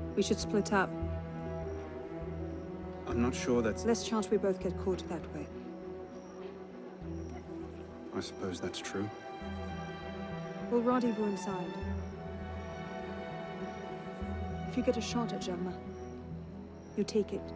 We should split up. I'm not sure that's... Less chance we both get caught that way. I suppose that's true. We'll rendezvous inside. If you get a shot at Germain, you take it.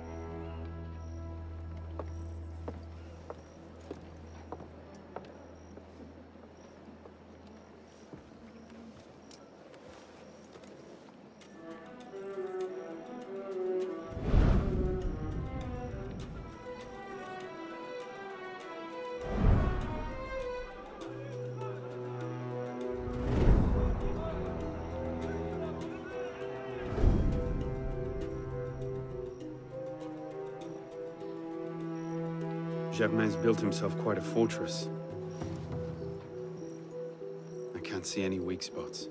Germain's built himself quite a fortress. I can't see any weak spots.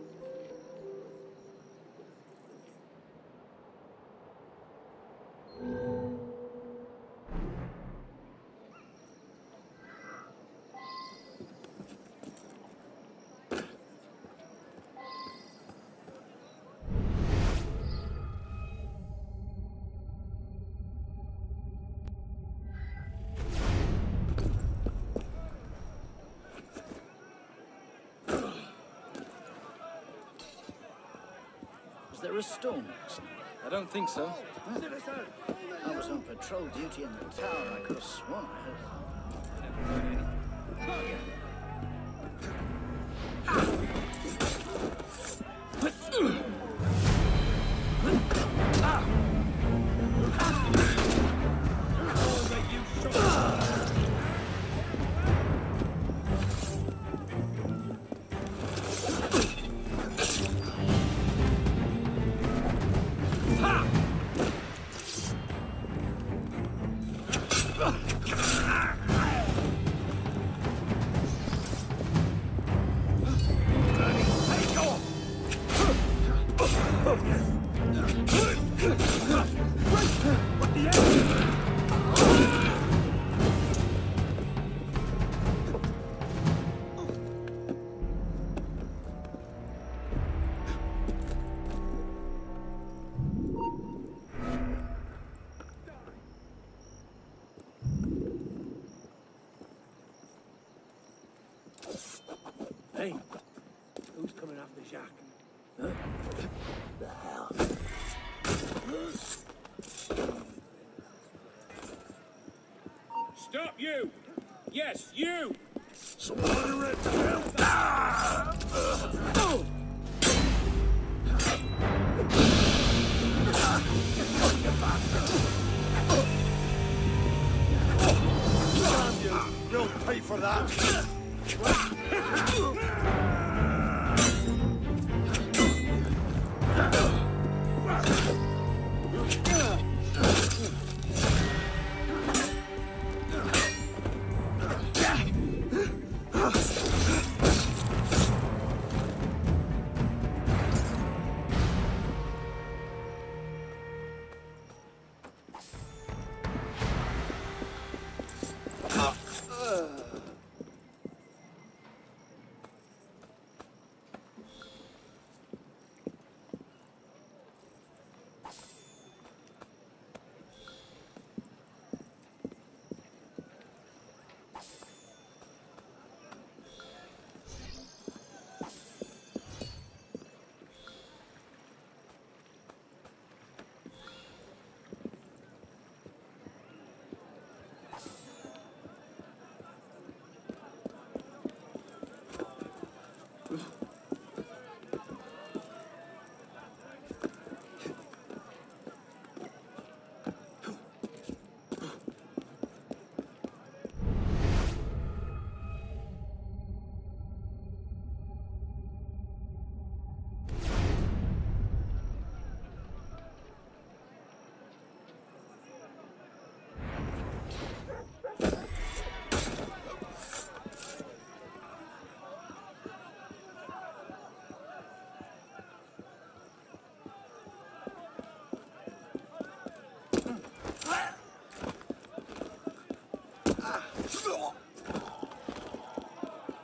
Was there a storm last night? I don't think so. I was on patrol duty in the tower. I could have sworn I heard. Hey, who's coming after Jacques? Huh? The hell? Stop you! Yes, you! Somebody read the hell? Ah! Damn you! You'll pay for that!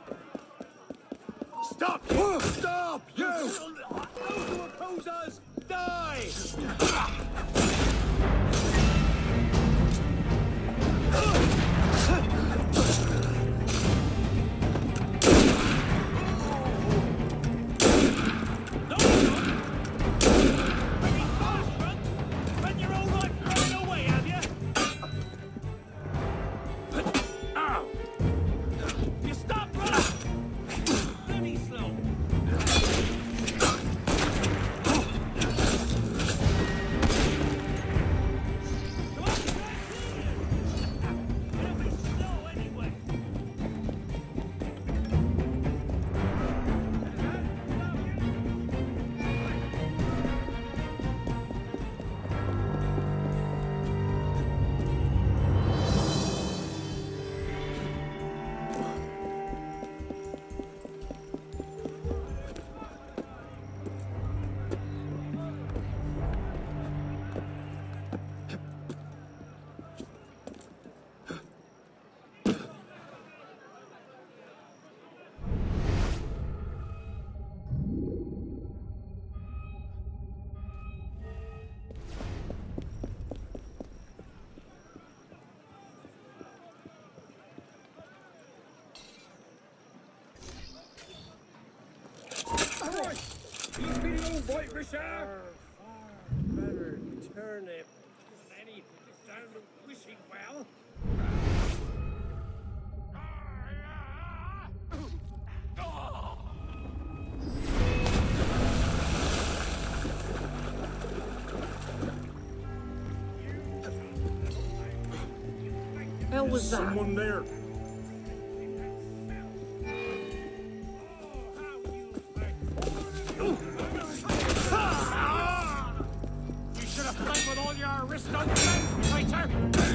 Stop! Stop! You! Those who oppose us, die! White Richard! Better turnip. Any down to wishing well. Hell was that? Someone there. You should have played with all your wrist on your legs, fighter!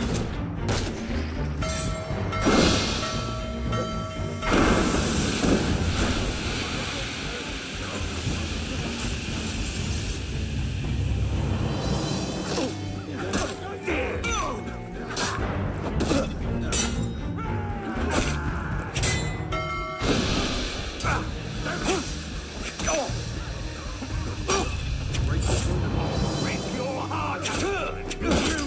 Break your heart!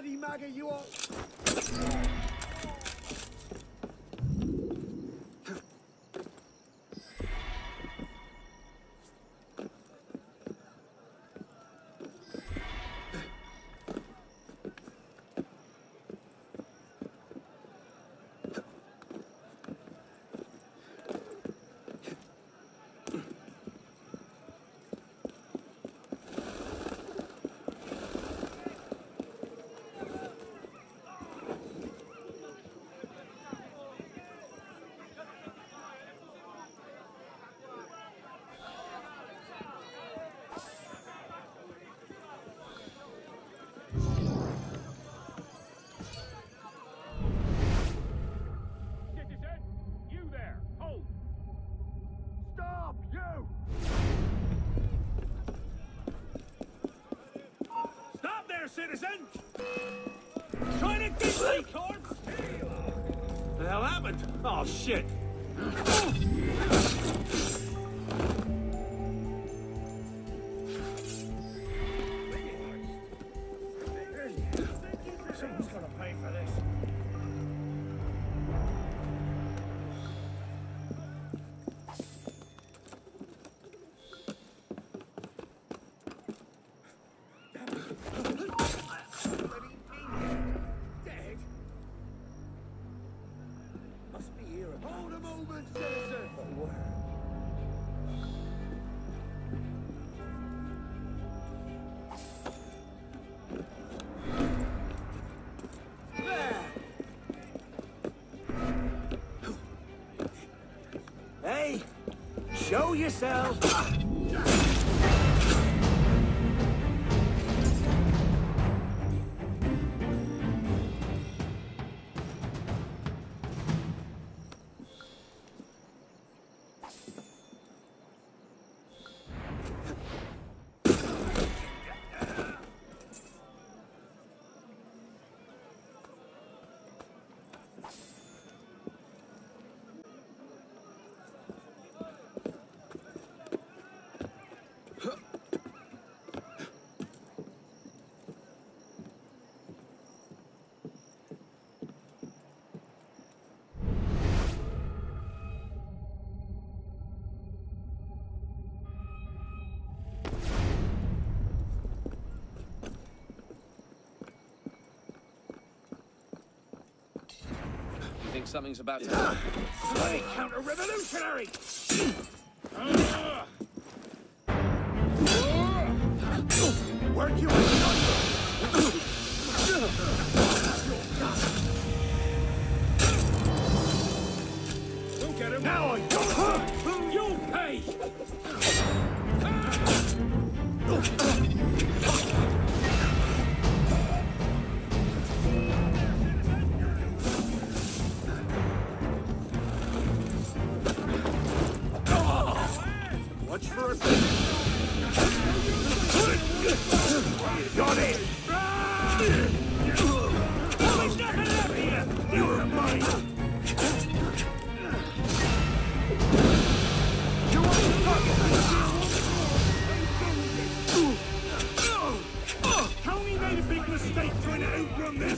bloody maggot you are! Citizen! Trying to get me, corpse! The hell happened? Oh, shit! Someone's gonna pay for this. Hey, show yourself. Think something's about to happen. Bloody counter-revolutionary! Weren't you We'll get him now! I don't. You'll pay. Watch for a second. Got it! There's nothing left here! You're mine! You want to Tony made a big mistake trying to outrun this!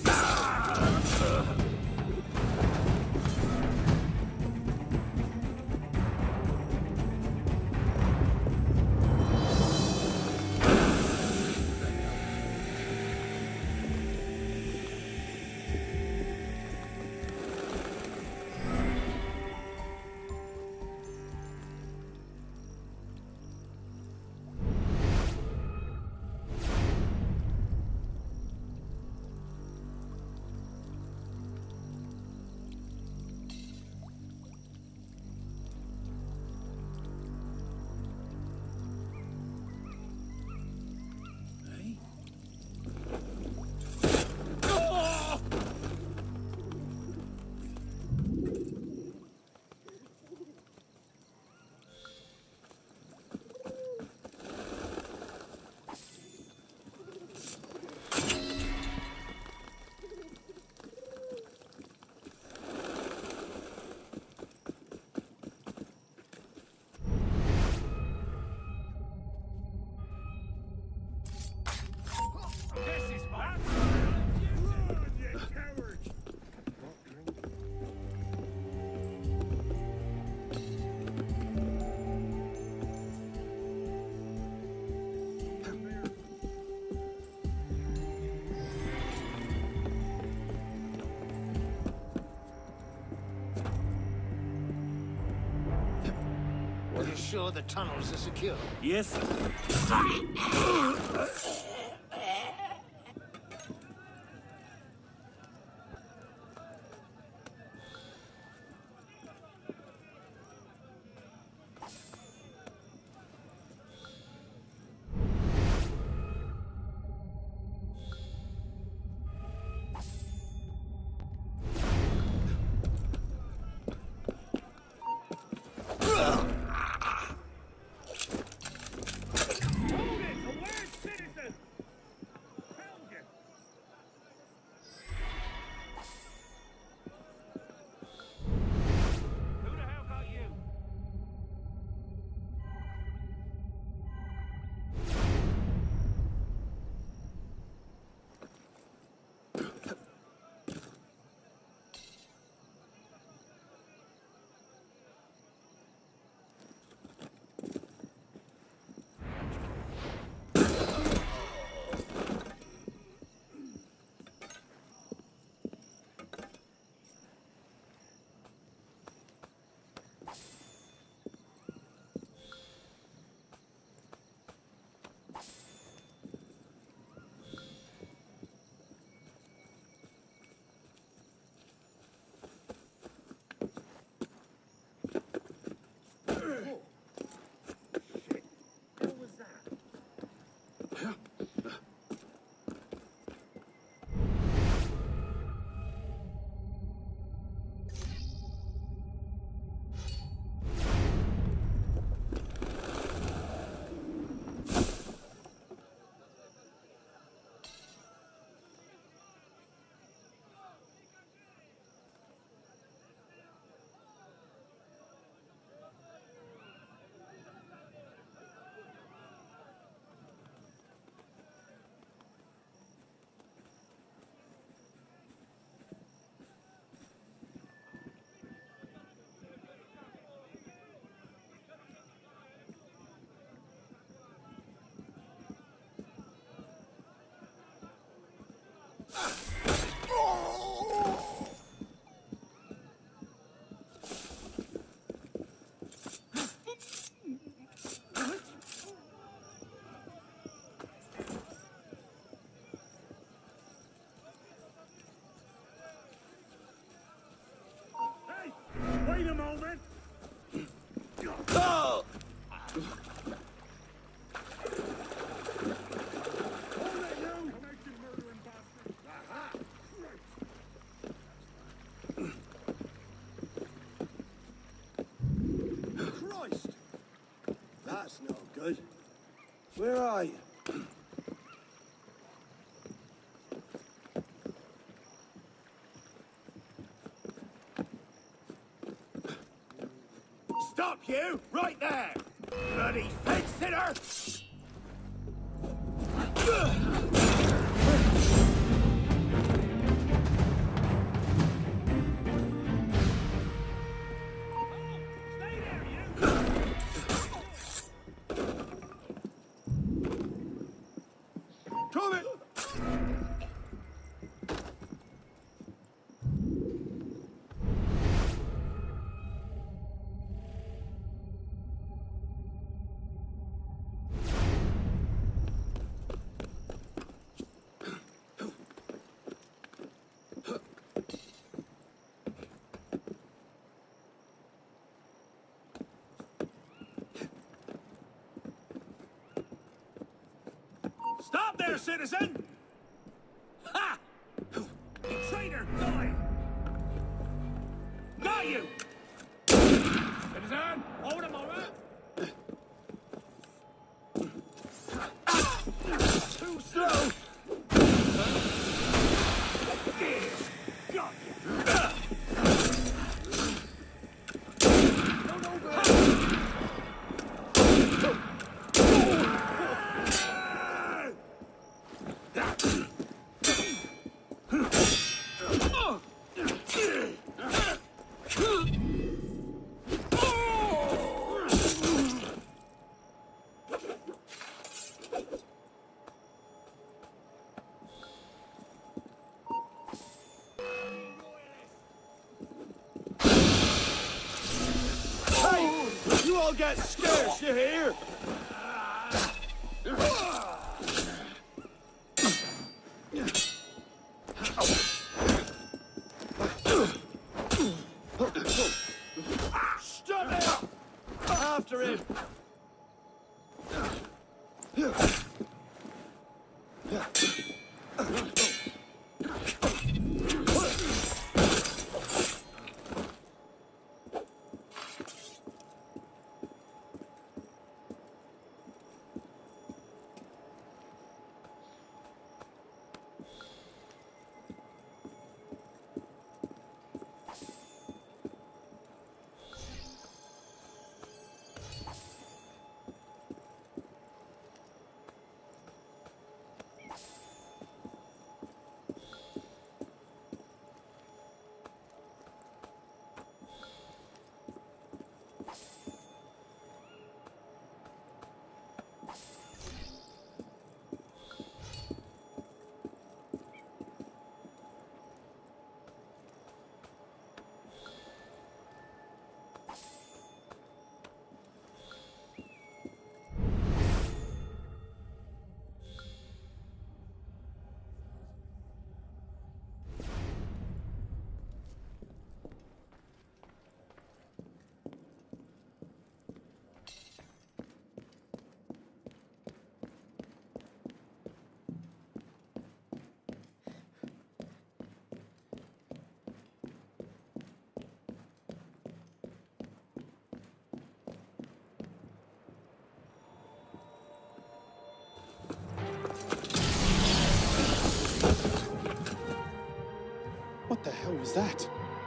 You sure the tunnels are secure? Yes, sir. Wait a moment! Oh! Hold it, you! Make you murdering bastard! Aha! Christ! That's no good. Where are you? Stop you! Right there! Bloody fence-sitter! Stay there, you! Coming! Stop there, citizen! Ha! You traitor, die! Got you! Citizen, hold him, all right? Too slow! Got you! I'll get scarce, you hear? Stop it! After him! What the hell was that?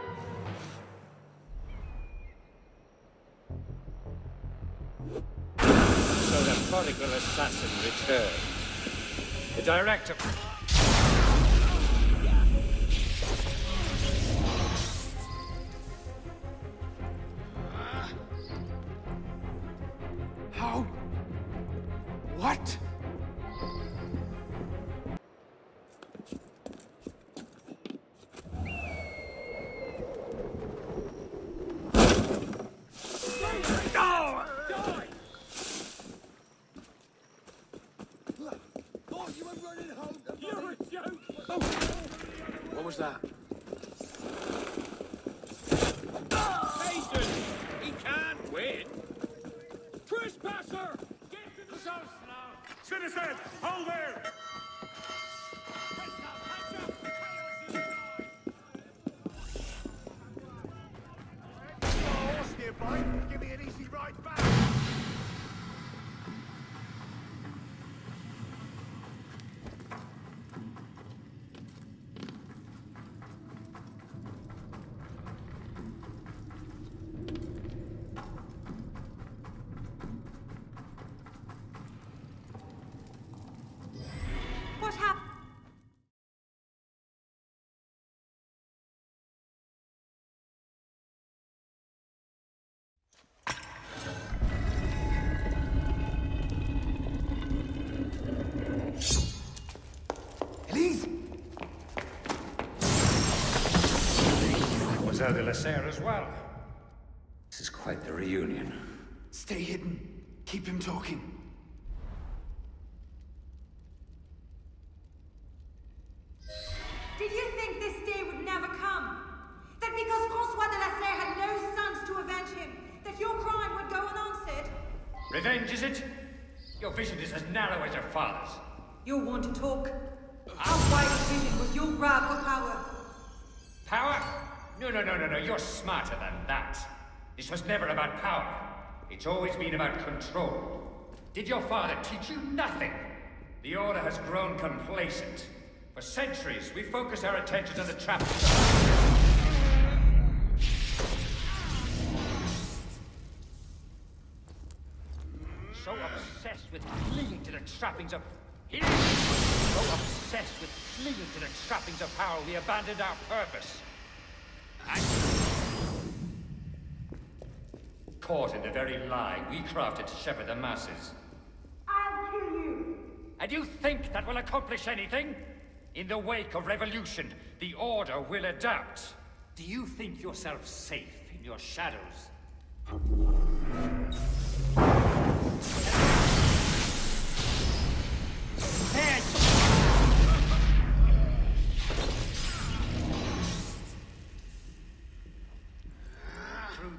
So the prodigal assassin returns. The director... How? What? What was that? Mason! He can't win! Trespasser! Get to the south now! Citizen, hold there! Horse nearby. Give me an easy ride back. What happened? Elise! Mademoiselle de la Serre as well. This is quite the reunion. Stay hidden. Keep him talking. Did you think this day would never come? That because Francois de la Serre had no sons to avenge him, that your crime would go unanswered? Revenge, is it? Your vision is as narrow as your father's. You'll want to talk. Our wide vision was your grab for power. Power? No. You're smarter than that. This was never about power. It's always been about control. Did your father teach you nothing? The Order has grown complacent. For centuries, we focused our attention on the trappings. So obsessed with clinging to the trappings of... So obsessed with clinging to the trappings of power, we abandoned our purpose. Caught in the very lie we crafted to shepherd the masses. I'll kill you. And you think that will accomplish anything? In the wake of revolution, the Order will adapt. Do you think yourself safe in your shadows?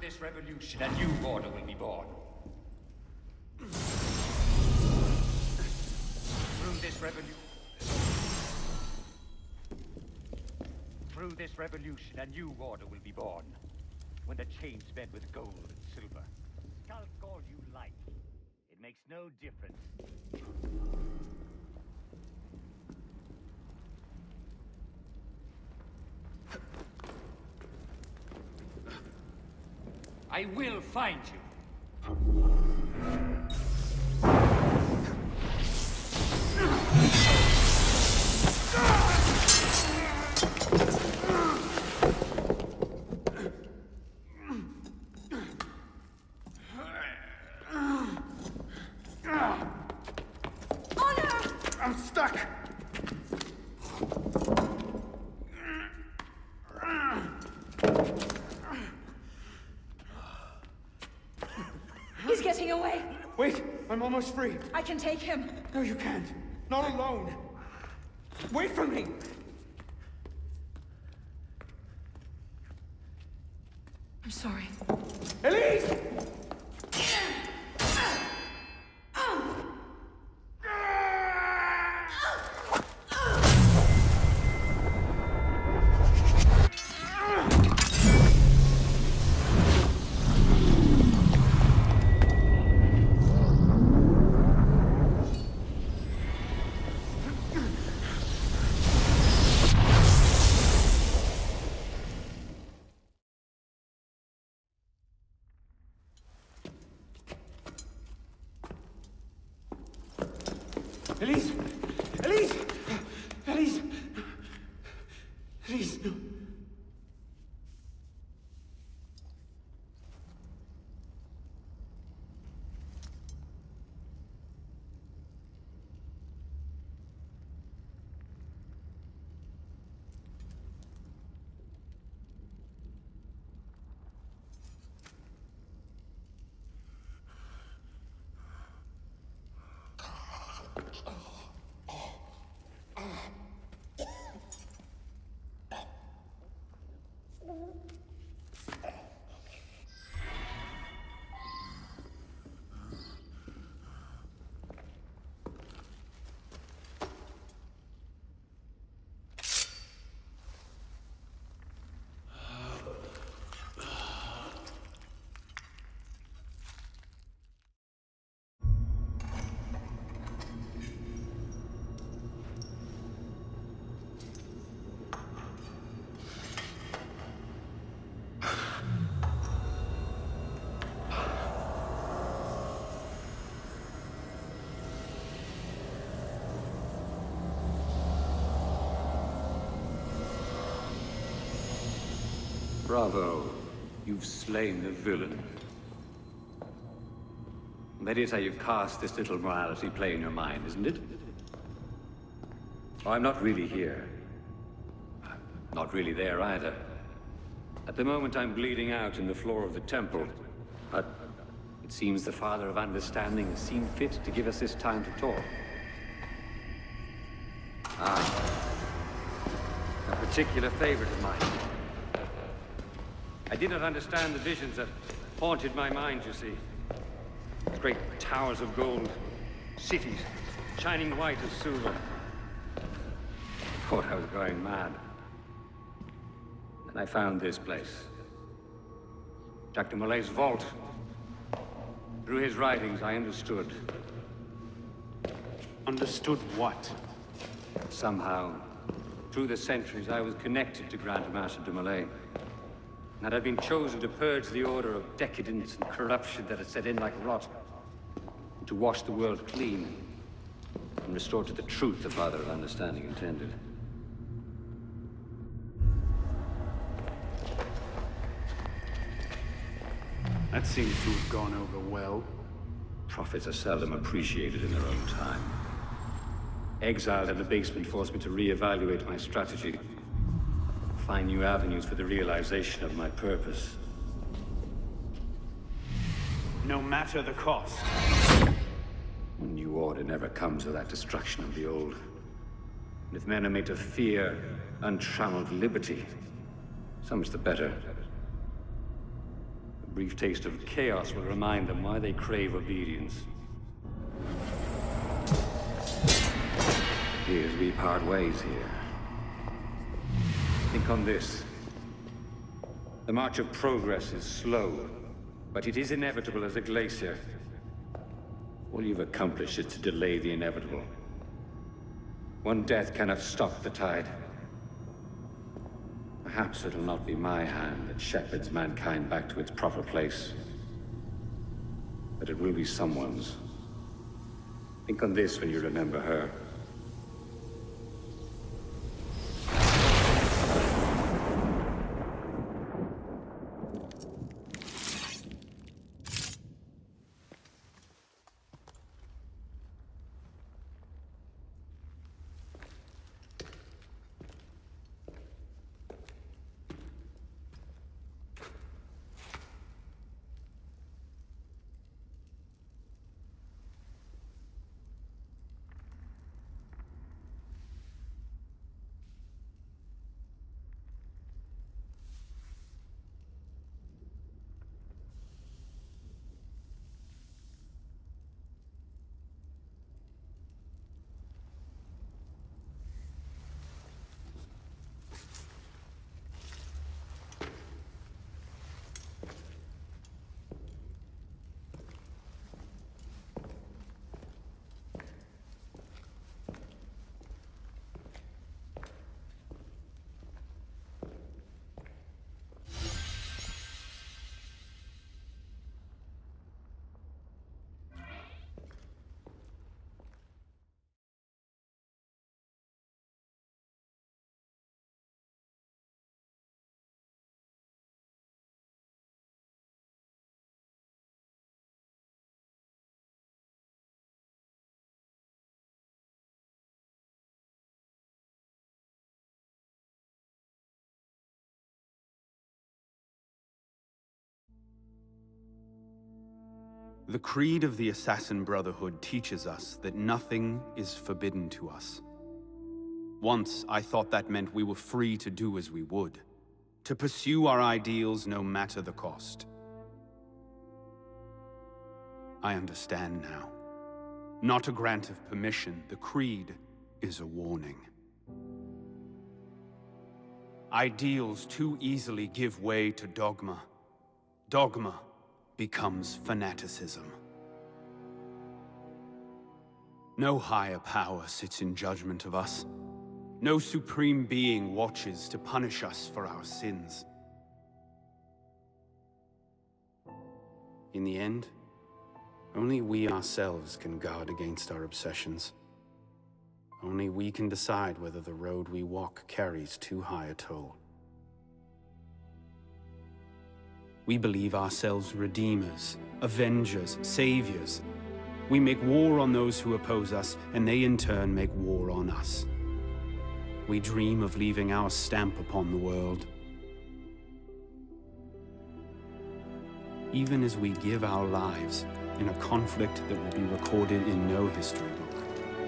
this revolution, a new order will be born. Through this revolution, a new order will be born. When the chains bed with gold and silver. Skulk all you like. It makes no difference. I will find you. I'm stuck! He's getting away. Wait, I'm almost free. I can take him. No, you can't. Not alone. Wait for me! I'm sorry. Elise! Elise! Elise! Elise! Elise, no. Bravo. You've slain the villain. That is how you cast this little morality play in your mind, isn't it? Oh, I'm not really here. I'm not really there either. At the moment, I'm bleeding out in the floor of the temple. But it seems the Father of Understanding has seen fit to give us this time to talk. A particular favorite of mine. I did not understand the visions that haunted my mind, you see. Great towers of gold, cities, shining white as silver. I thought I was going mad. And I found this place. Jacques de Molay's vault. Through his writings, I understood. Understood what? Somehow, through the centuries, I was connected to Grand Master de Molay. And I'd been chosen to purge the order of decadence and corruption that had set in like rot. To wash the world clean and restore to the truth the Father of Understanding intended. That seems to have gone over well. Prophets are seldom appreciated in their own time. Exiled in the basement forced me to reevaluate my strategy. Find new avenues for the realization of my purpose. No matter the cost. A new order never comes without destruction of the old. And if men are made to fear untrammeled liberty, so much the better. A brief taste of chaos will remind them why they crave obedience. Here's we part ways here. Think on this. The march of progress is slow, but it is inevitable as a glacier. All you've accomplished is to delay the inevitable. One death cannot stop the tide. Perhaps it'll not be my hand that shepherds mankind back to its proper place. But it will be someone's. Think on this when you remember her. The creed of the Assassin Brotherhood teaches us that nothing is forbidden to us. Once, I thought that meant we were free to do as we would, to pursue our ideals no matter the cost. I understand now. Not a grant of permission, the creed is a warning. Ideals too easily give way to dogma. Dogma becomes fanaticism. No higher power sits in judgment of us. No supreme being watches to punish us for our sins. In the end, only we ourselves can guard against our obsessions. Only we can decide whether the road we walk carries too high a toll. We believe ourselves redeemers, avengers, saviors. We make war on those who oppose us, and they in turn make war on us. We dream of leaving our stamp upon the world. Even as we give our lives in a conflict that will be recorded in no history book.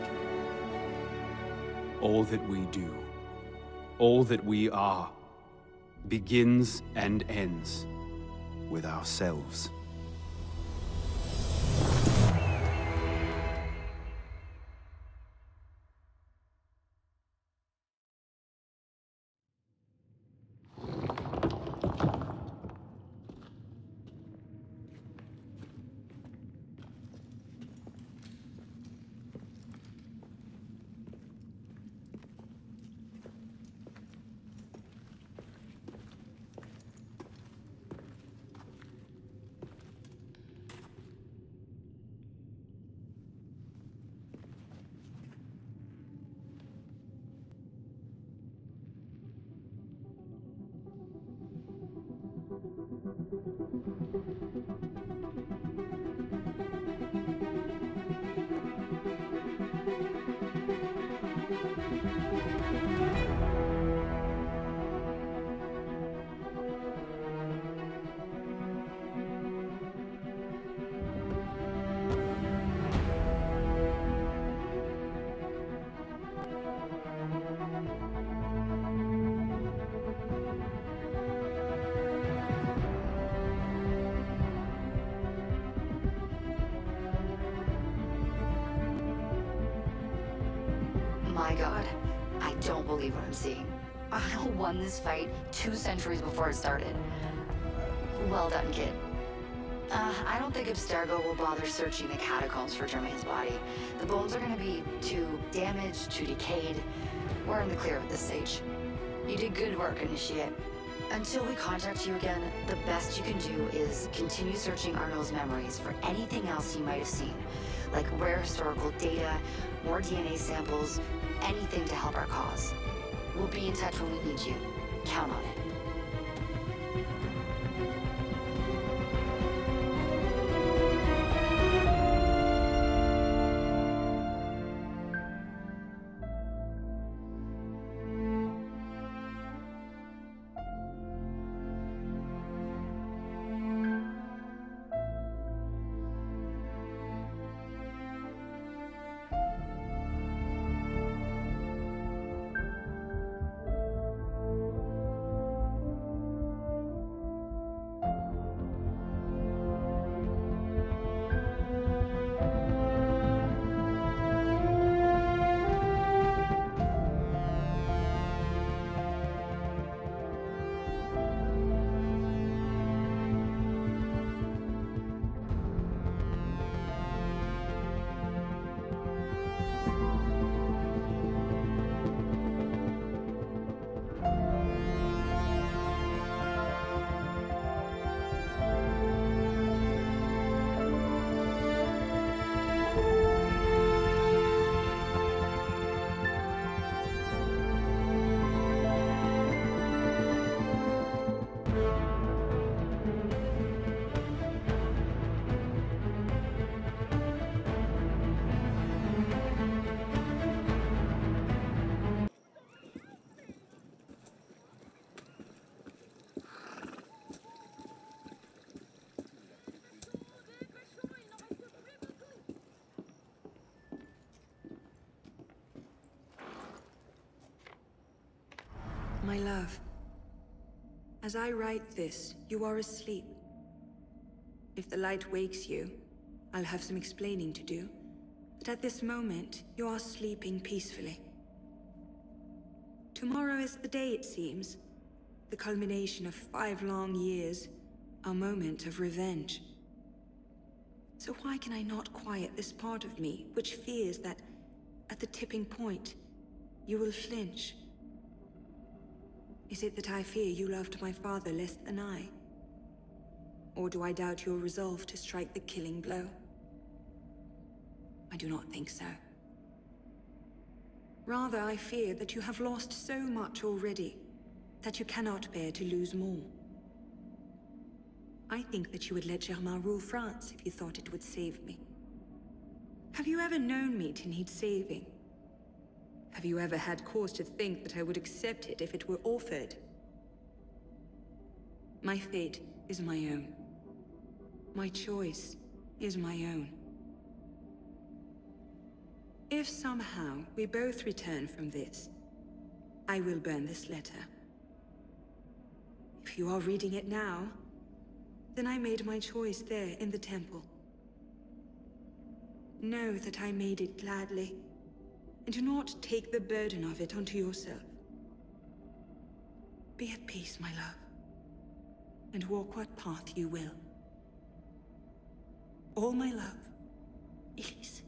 All that we do, all that we are, begins and ends with ourselves. my god. I don't believe what I'm seeing. Arno won this fight 2 centuries before it started. Well done, kid. I don't think Abstergo will bother searching the catacombs for Germain's body. The bones are gonna be too damaged, too decayed. We're in the clear at this stage. You did good work, Initiate. Until we contact you again, the best you can do is continue searching Arno's memories for anything else he might have seen, like rare historical data, more DNA samples, anything to help our cause. We'll be in touch when we need you. Count on it. My love, as I write this, you are asleep. If the light wakes you, I'll have some explaining to do. But at this moment, you are sleeping peacefully. Tomorrow is the day, it seems. The culmination of 5 long years. A moment of revenge. So why can I not quiet this part of me, which fears that, at the tipping point, you will flinch? Is it that I fear you loved my father less than I? Or do I doubt your resolve to strike the killing blow? I do not think so. Rather, I fear that you have lost so much already, that you cannot bear to lose more. I think that you would let Germain rule France if you thought it would save me. Have you ever known me to need saving? Have you ever had cause to think that I would accept it if it were offered? My fate is my own. My choice is my own. If somehow we both return from this, I will burn this letter. If you are reading it now, then I made my choice there in the temple. Know that I made it gladly. And do not take the burden of it onto yourself. Be at peace, my love, and walk what path you will. All my love, Elise.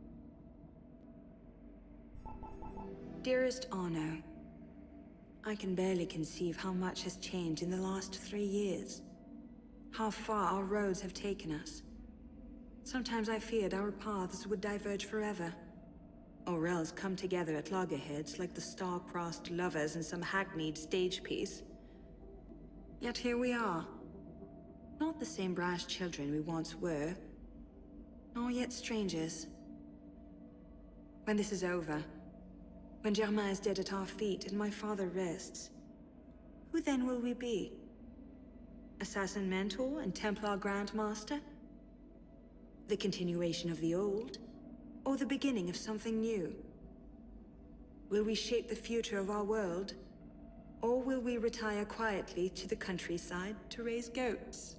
Dearest Arno, I can barely conceive how much has changed in the last 3 years. How far our roads have taken us. Sometimes I feared our paths would diverge forever. Or else come together at loggerheads like the star-crossed lovers in some hackneyed stage piece. Yet here we are. Not the same brash children we once were, nor yet strangers. When this is over, when Germain is dead at our feet and my father rests, who then will we be? Assassin Mentor and Templar Grandmaster? The continuation of the old? Or the beginning of something new? Will we shape the future of our world? Or will we retire quietly to the countryside to raise goats?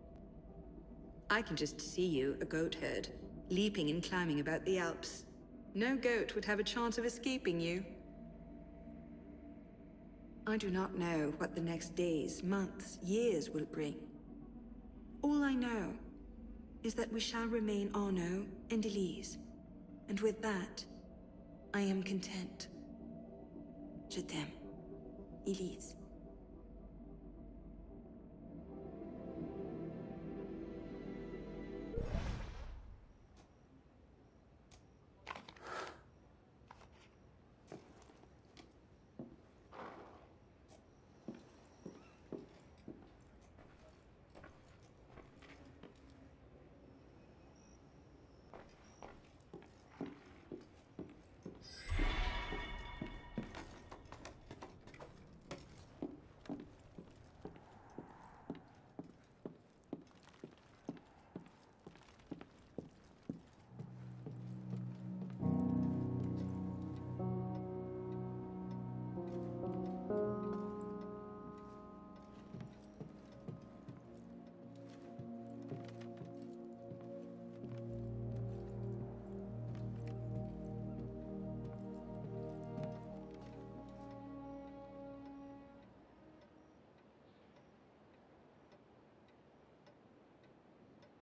I can just see you, a goat herd, leaping and climbing about the Alps. no goat would have a chance of escaping you. I do not know what the next days, months, years will bring. All I know is that we shall remain Arno and Elise. And with that, I am content. Je t'aime, Elise.